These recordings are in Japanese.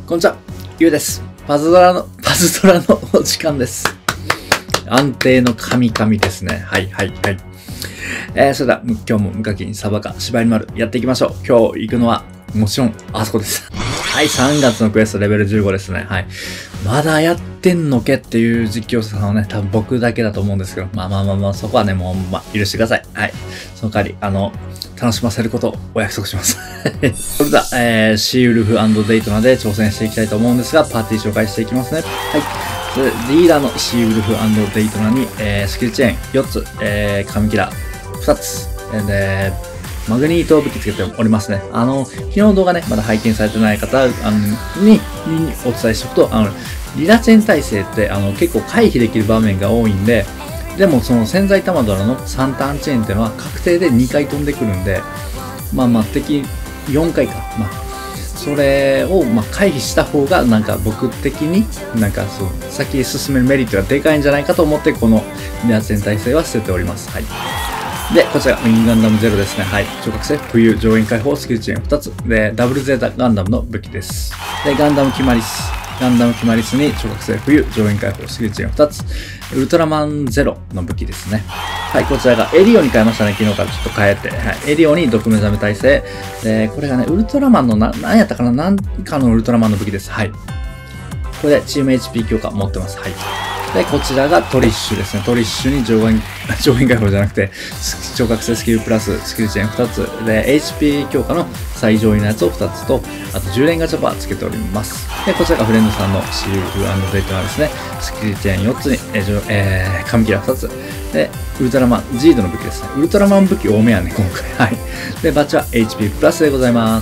こんにちは、ゆうです。パズドラのお時間です。安定の神々ですね。はい。それでは、今日も無課金サバカ縛り丸やっていきましょう。今日行くのは、もちろん、あそこです。はい、3月のクエストレベル15ですね。はい。まだやってんのけっていう実況者さんはね、多分僕だけだと思うんですけど、まあ、そこはね、もう、許してください。はい。その代わり、楽しませることをお約束します。それでは、シーウルフ&デイトナで挑戦していきたいと思うんですが、パーティー紹介していきますね。はい。それでリーダーのシーウルフ&デイトナに、スキルチェーン4つ、紙キラー2つ、で、マグニートを武器つけておりますね。昨日の動画ね、まだ拝見されてない方、にお伝えしておくと、リラチェン耐性って、結構回避できる場面が多いんで、でもその潜在玉ドラの3ターンチェーンっていうのは確定で2回飛んでくるんで、敵4回か。それを回避した方が僕的に先へ進めるメリットがでかいんじゃないかと思ってこのリラチェン耐性は捨てております。はい。で、こちら、ミニガンダムゼロですね。はい。超覚醒、冬、上限解放、スキルチェーン2つ。で、ダブルゼータガンダムの武器です。で、ガンダムキマリスに超覚醒、冬、上限解放、スキルチェーン2つ。ウルトラマンゼロの武器ですね。はい。こちらがエリオに変えましたね。昨日からちょっと変えて。はい。エリオに毒目覚め耐性。で、これがね、ウルトラマンの何やったかな、何かのウルトラマンの武器です。はい。これでチーム HP 強化持ってます。はい。で、こちらがトリッシュですね。トリッシュに上限解放じゃなくて、超覚醒スキルプラス、スキルチェーン2つ。で、HP 強化の最上位のやつを2つと、あと10連ガチャバーつけております。で、こちらがフレンドさんのシールフ&デイトナですね。スキルチェーン4つに、紙キラ2つ。で、ウルトラマン、ジードの武器ですね。ウルトラマン武器多めやね、今回。はい。で、バッチは HP プラスでございます。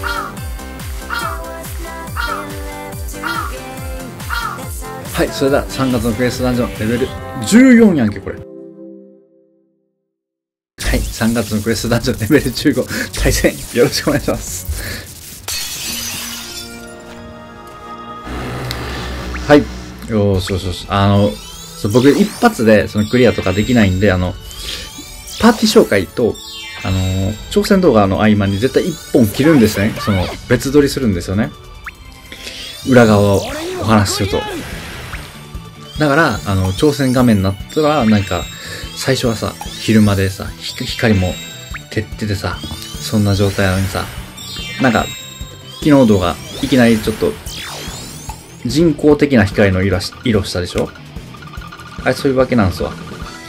はい、それでは3月のクエストダンジョンレベル14やんけ、これ。はい、3月のクエストダンジョンレベル15、対戦よろしくお願いします。はい、よし。僕一発でそのクリアとかできないんで、パーティー紹介と、挑戦動画の合間に絶対1本切るんですね。別撮りするんですよね。裏側をお話しすると。だから、挑戦画面になったら、最初はさ、昼間でさ、光も照っててさ、そんな状態なのにさ、昨日動画、いきなりちょっと、人工的な光の色したでしょ？あれ、そういうわけなんすわ。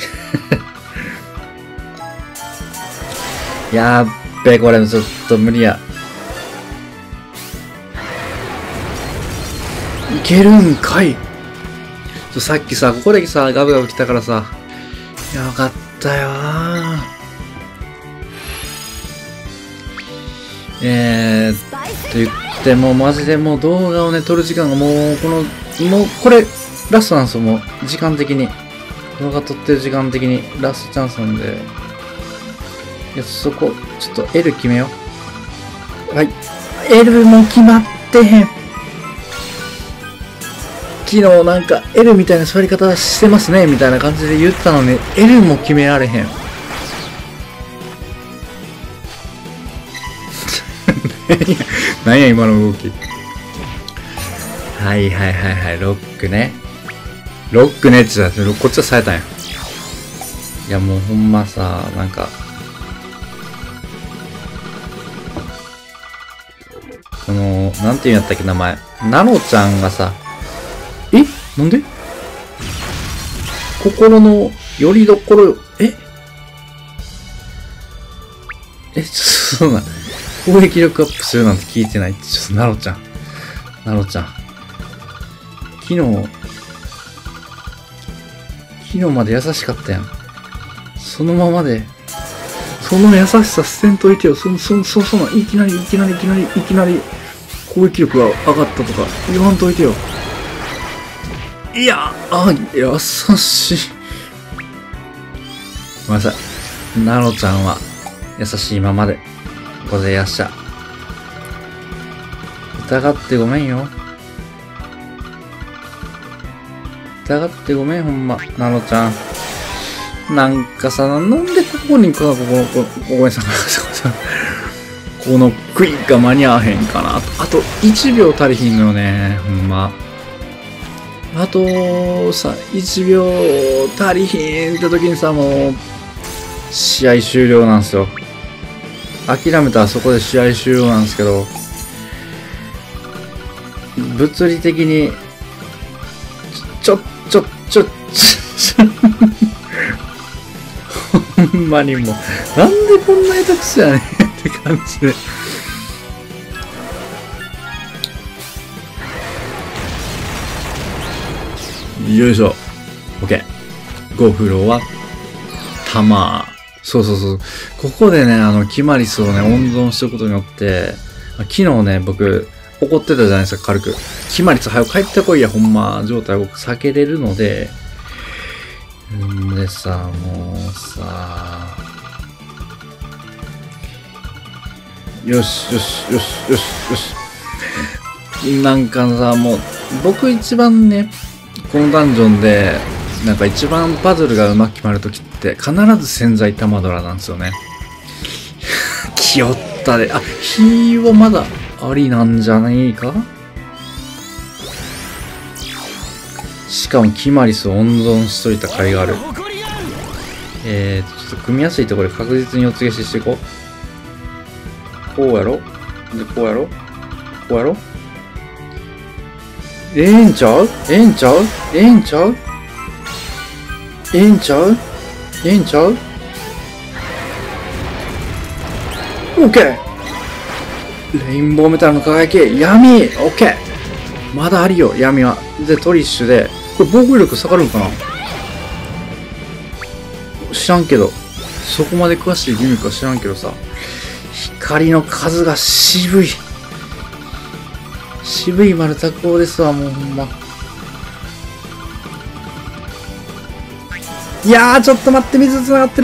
やっべ、これちょっと無理や。いけるんかい。さっきさ、ここでさ、ガブガブ来たからさ、よかったよー。って言っても、マジでもう動画をね、撮る時間がもうこれ、ラストなんですよ、もう、時間的に。動画撮ってる時間的に、ラストチャンスなんで。いや、そこ、ちょっと L 決めよう。はい。L も決まってへん。昨日L みたいな座り方してますねみたいな感じで言ったのに L も決められへん。何や今の動き。はい、ロックねって言ってこっちはされたんや。いやもうほんまさ、なんていうんやったっけ名前。ナノちゃんがさ、なんで心の拠り所よ。そうな。攻撃力アップするなんて聞いてない。ちょっとナロちゃん。昨日まで優しかったやん。そのままで、その優しさ捨てんといてよ。いきなり攻撃力が上がったとか言わんといてよ。いや、優しい。ごめんなさい。ナロちゃんは優しいままでございやっしゃ。疑ってごめんよ。疑ってごめん、ほんま。ナロちゃん。なんでここにごめんなさい。 このクイッが間に合わへんかな。あと1秒足りひんのよね。ほんま。あとさ、1秒足りひんって時にさ、もう、試合終了なんですよ。諦めたらそこで試合終了なんですけど、物理的に、ほんまにもう、なんでこんな下手くそやねんって感じで。よいしょ。OK。5フロは、弾。そう。ここでね、キマリスをね、温存することによって、昨日ね、僕、怒ってたじゃないですか、軽く。キマリス早く帰ってこいや、ほんま、状態を避けれるので、でさ、もうさ、よし。なんかさ、もう、僕一番ね、このダンジョンで、なんか一番パズルがうまく決まるときって、必ず潜在玉ドラなんですよね。気負ったで、火はまだありなんじゃないか？しかもキマリスを温存しといた甲斐がある。ちょっと組みやすいところで確実に四つ消ししていこう。こうやろ？で、こうやろ？こうやろ？ええんちゃうオッケー。レインボーメタルの輝き、闇オッケー。まだありよ、闇は。で、トリッシュで、これ防御力下がるんかな？知らんけど。そこまで詳しいギミックは知らんけどさ。光の数が渋い。渋い丸太光ですわ、もうほんま。いやー、ちょっと待って、水繋がってる。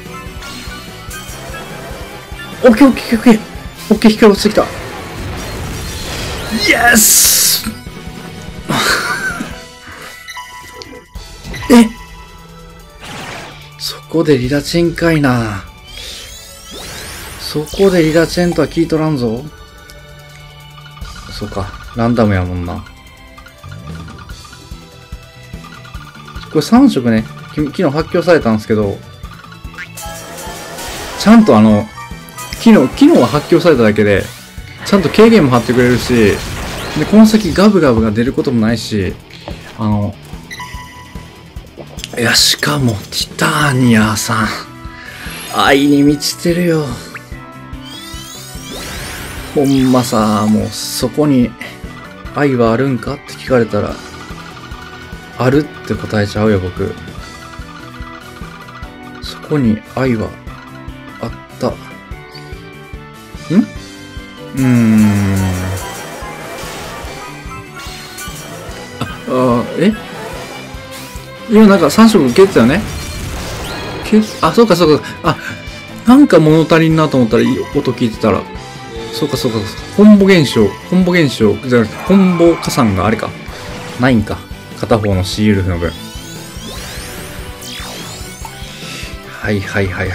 オッケー、光落ちてきた。イエスそこでリラチェンかいな。そこでリラチェンとは聞いとらんぞ。そうか、ランダムやもんな。これ3色ね、昨日発表されたんですけど、ちゃんと昨日は発表されただけで、ちゃんと軽減も貼ってくれるし、で、この先ガブガブが出ることもないし、いや、しかも、ティターニアさん、愛に満ちてるよ。ほんまさ、もうそこに愛はあるんかって聞かれたら、あるって答えちゃうよ、僕。そこに愛はあった。今なんか3色消えてたよね。そうか。なんか物足りんなと思ったら音聞いてたら。そうか。コンボ現象じゃなくて、コンボ加算があれか。ないんか。片方のシールフの分。はい。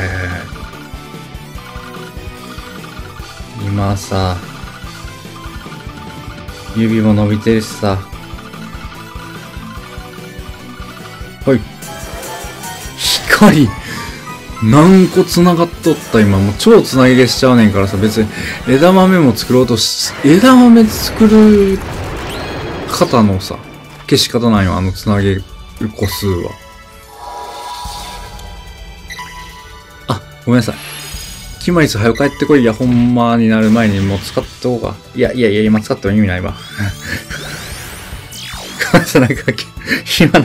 今さ、指も伸びてるしさ。はい。光何個繋がっとった今。もう超繋ぎ消しちゃうねんからさ、別に枝豆も作ろうと枝豆作る方のさ、消し方なんよ、繋げる個数は。ごめんなさい。キマリス早く帰ってこいや、ほんまになる前にもう使っておこうか。いや、今使っても意味ないわ。ごめんなさい、今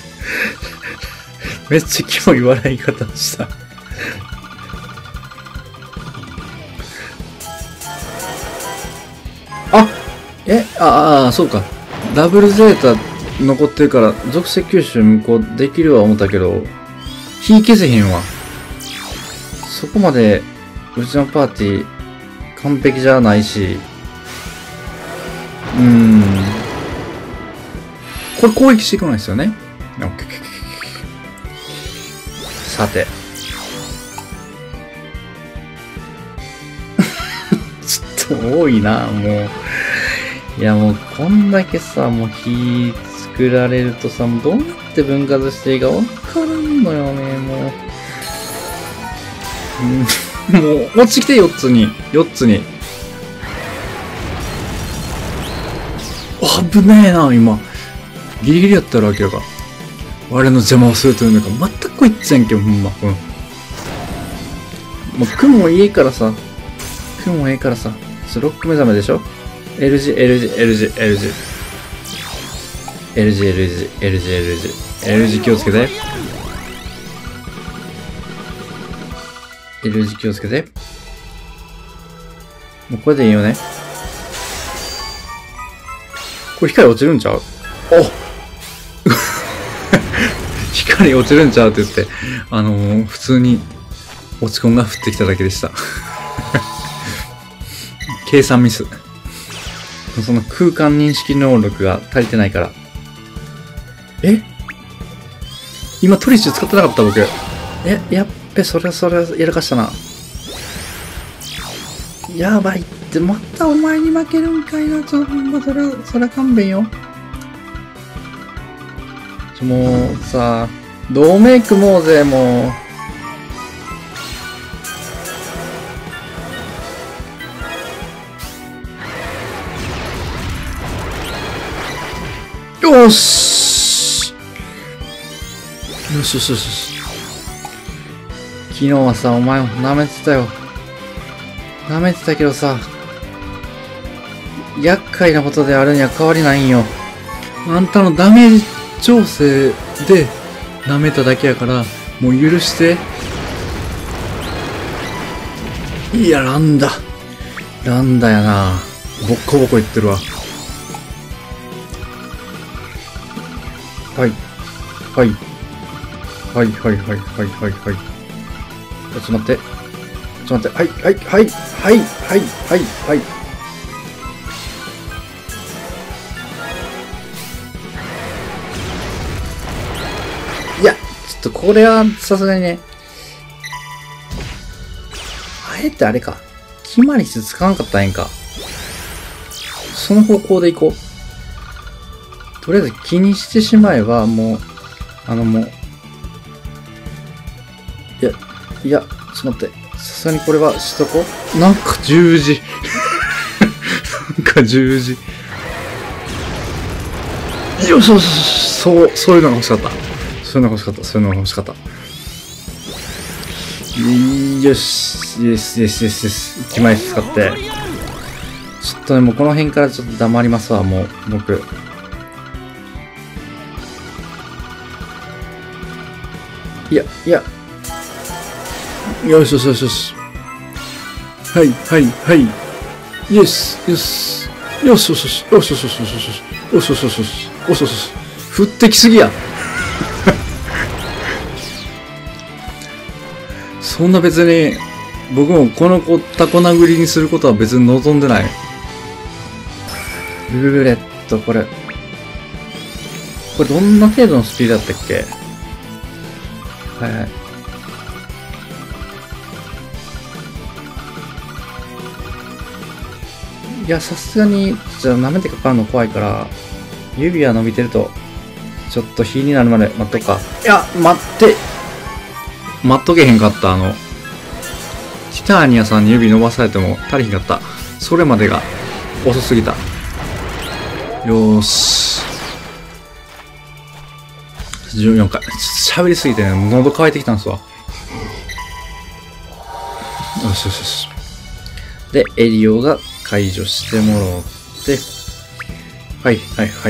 めっちゃキモい笑い方した。そうか。ダブルゼータ残ってるから、属性吸収無効できるは思ったけど、火消せへんわ。そこまで、うちのパーティー、完璧じゃないし、これ攻撃していかないですよね。さて。 多いな、もう。いや、もう、こんだけさ、もう火作られるとさ、もうどうやって分割していいかわからんのよね、もう。もう、落ちてきて、4つに。4つに。危ねえな、今。ギリギリやったら明らか。我の邪魔をするというのか、全くこいつやんけ、ほんま。もう、雲いいからさ。雲いいからさ。ロック目覚めでしょ ?L 字、L 字、L 字、L 字。L 字、L 字、L 字、L 字。L 字気をつけて。L 字気をつけて。もうこれでいいよね。これ光落ちるんちゃう？お光落ちるんちゃうって言って、普通に落ち込んが降ってきただけでした。計算ミス。その空間認識能力が足りてないから。今トリッシュ使ってなかった僕。やっべ、それやらかしたな。やばいって、またお前に負けるんかいな。それ勘弁よ。もうさ、同盟組もうぜ、もう。よしよしよしよし。昨日はさ、お前を舐めてたよ。舐めてたけどさ、厄介なことであるには変わりないんよ。あんたのダメージ調整で舐めただけやから、もう許して。いや、ランダやな。ボッコボコ言ってるわ。はい。はい。はい。ちょっと待って。はい。いや、ちょっとこれはさすがにね。あえてあれか。決まりつかなかったらええんか。その方向で行こう。とりあえず気にしてしまえば、もう、もう。いや、ちょっと待って。さすがにこれはしとこう。なんか十字。よし。そういうのが欲しかった。よし。1枚使って。ちょっとね、もうこの辺からちょっと黙りますわ、もう、僕。いや。よし。はい。よし。降ってきすぎや。そんな別に、僕もこの子タコ殴りにすることは別に望んでない。ルーレット、これどんな程度のスピードだったっけ？はい。いや、さすがに、じゃあ舐めてかかるの怖いから、指輪伸びてると、ちょっと火になるまで待っとくか。いや、待っとけへんかった。ティターニアさんに指伸ばされても足りひんかった。それまでが遅すぎた。よーし。14回。喋りすぎてね、喉乾いてきたんですわ。よし。で、エリオが解除してもらって、はい。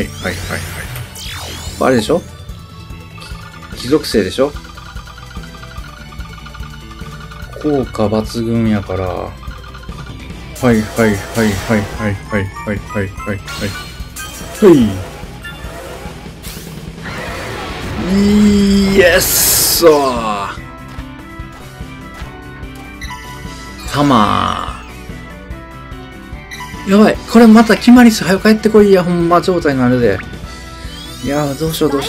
あれでしょ？貴族性でしょ？効果抜群やから、はい。イエスー！たまー。やばい。これまた決まりす。早く帰ってこいや。ほんま状態になるで。いやー、どうしよう。ちょっ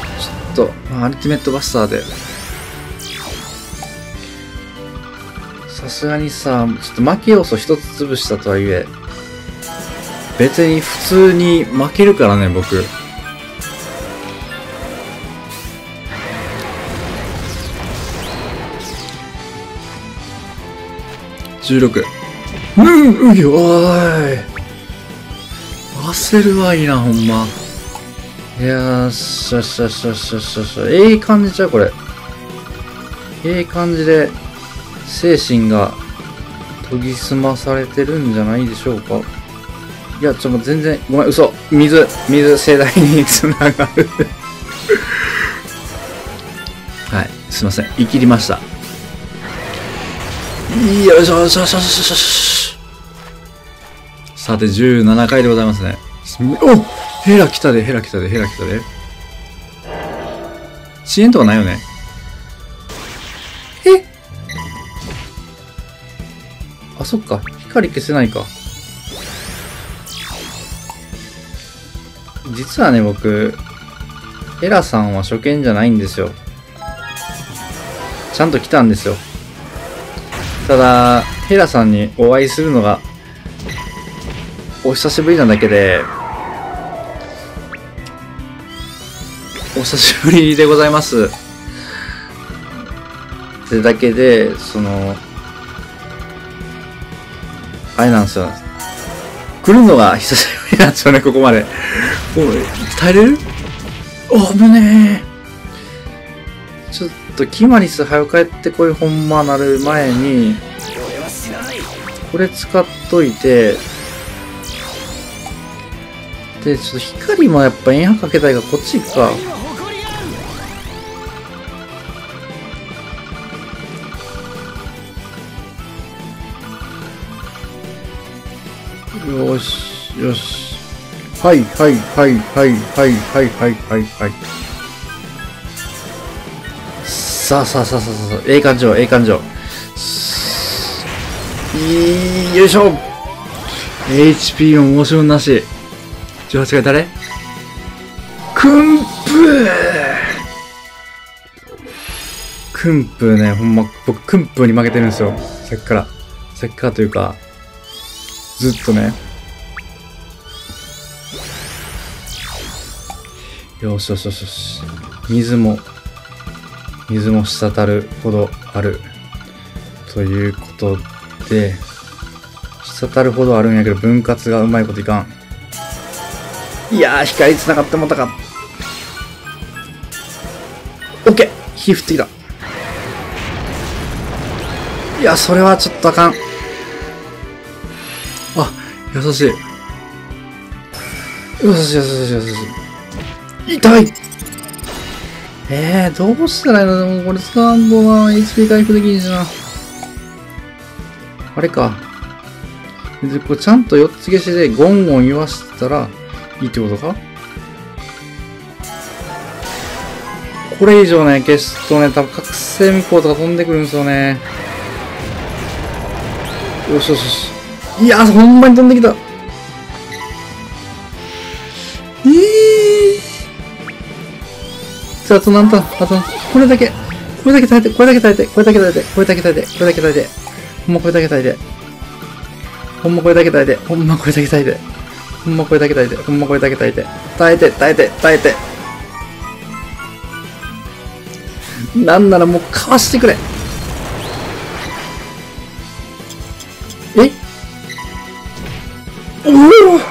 と、アルティメットバスターで。 さすがにさ、ちょっと負け要素一つ潰したとはいえ、別に普通に負けるからね、僕。16。おーい。焦るわいいな、ほんま。いやー、しゃしゃしゃしゃしゃしゃ。ええ感じちゃう、これ。ええ感じで、精神が研ぎ澄まされてるんじゃないでしょうか。いや、ちょっと全然、ごめん、嘘。水、盛大につながる。はい、すいません。言い切りました。よいしょよいしょよいしょよいしょよしょ。さて、17回でございますね。おヘラ来たで、ヘラ来たで、ヘラ来たで。遅延とかないよね。えあ、そっか。光消せないか。実はね、僕、ヘラさんは初見じゃないんですよ。ちゃんと来たんですよ。ただ、ヘラさんにお会いするのが、お久しぶりなだけで、お久しぶりでございます。ってだけで、あれなんですよ。来るのが久しぶりなんですよね、ここまで。おい、耐えれる？あぶねえ。ちょっと、キマリス早く帰ってこいほんまなる前に、これ使っといて、で、ちょっと光もやっぱ円波かけたいからこっち行くか。よし、よし。はいはいはいはいはいはいはいはいはい。さあさあさあさあさあ、ええ感情、ええ感情。よいしょ !HP も申し分なし。18回誰？クンプークンプーね、ほんま、僕、クンプーに負けてるんですよ。さっきから。さっきからというか、ずっとね。よしよしよしよし。水も滴るほどある。ということで、滴るほどあるんやけど、分割がうまいこといかん。いやー、光繋がってもたか。オッケー火降ってきた。いや、それはちょっとあかん。あ、優しい。優しい優しい優しい。痛い。どうしたらいいの？でもこれ使わんとな、HP 回復できんしな。あれか。で、これちゃんと4つ消しでゴンゴン言わしたらいいってことか？これ以上ね、消すとね、多分覚醒未行とか飛んでくるんですよね。よしよしよし。いやー、ほんまに飛んできた。じゃあ、あとなんだ、あと、これだけ耐えて、これだけ耐えて、これだけ耐えて、これだけ耐えて、これだけ耐えて、ほんまこれだけ耐えて、ほんまこれだけ耐えて、ほんまこれだけ耐えて、ほんまこれだけ耐えて、ほんまこれだけ耐えて、耐えて、耐えて、耐えて。なんならもうかわしてくれ。え？おお！オッ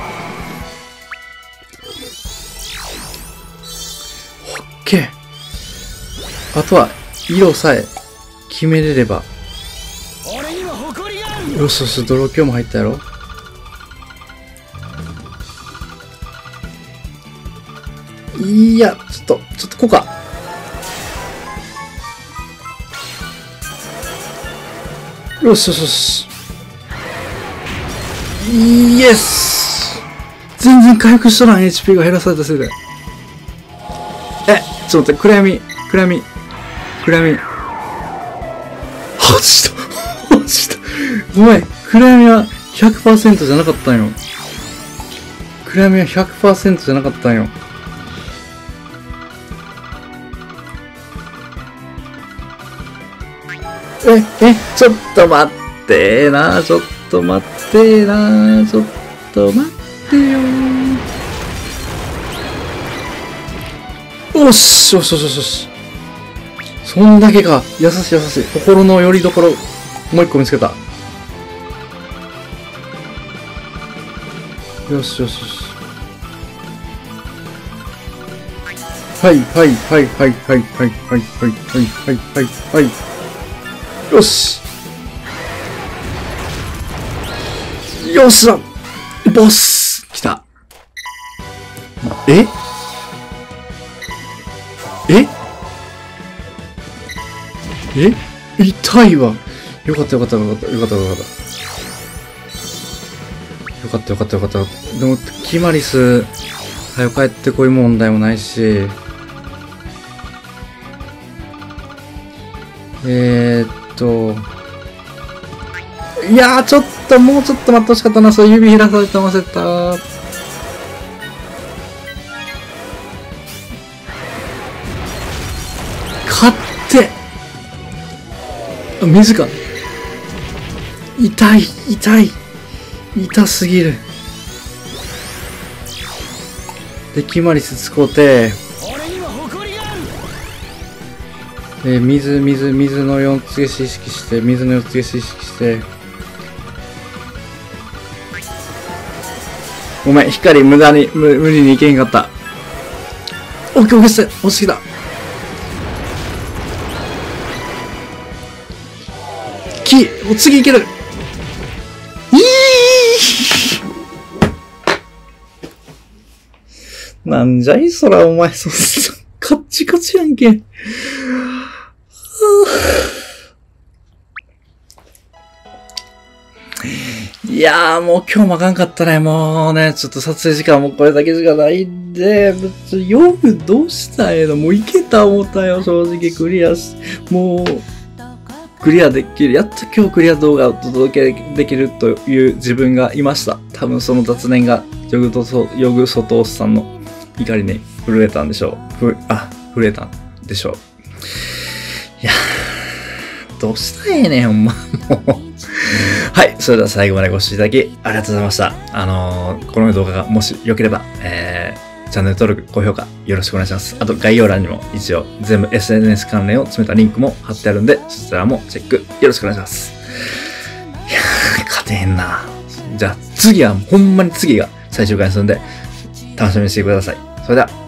ケー。あとは色さえ決めれれば。よしよし、泥鏡も入ったやろ。いや、ちょっとこうか。よしよしよし。イエス！全然回復しとらん HP が減らされたせいで。ちょっと待って、暗闇。落ちた落ちた。ごめん、暗闇は 100% じゃなかったんよ。暗闇は 100% じゃなかったんよ。 ちょっと待ってな、ちょっと待ってな、ちょっと待ってよ。よし、よしよしよしよし。そんだけか。優しい優しい。心の拠り所。もう一個見つけた。よしよしよし。はいはいはいはいはいはいはいはいはいはいはい。よし。よっしゃボス来た。え痛いわ。よかったよかったよかったよかったよかった。よかったよかったよかった。でも、キマリス、早く帰ってこい問題もないし。いやー、ちょっと、もうちょっと待ってほしかったな。そう指平されてませた。勝って。水か。痛い、痛い。痛すぎる。で、キマリス使うて、水の4つ消し意識して、水の4つ消し意識して、ごめん、光無理にいけんかった。オッケーオッケーっす。落ちてきた。次いける。なんじゃいそら、お前、カッチカチやんけ。いやー、もう今日もあかんかったね。もうね、ちょっと撮影時間もこれだけしかないんで、夜どうしたいの？もういけた思ったよ、正直クリアもう、クリアできる。やっと今日クリア動画をお届けできるという自分がいました。多分その雑念が、ヨグソトースさんの怒りに震えたんでしょう。震えたんでしょう。いやー、どうしたらええねん、ほんま。もう。はい。それでは最後までご視聴いただきありがとうございました。この動画がもし良ければ、チャンネル登録、高評価よろしくお願いします。あと概要欄にも一応全部 SNS 関連を詰めたリンクも貼ってあるんで、そちらもチェックよろしくお願いします。いやー、勝てへんな。じゃあ次は、ほんまに次が最終回にするんで、楽しみにしてください。それでは。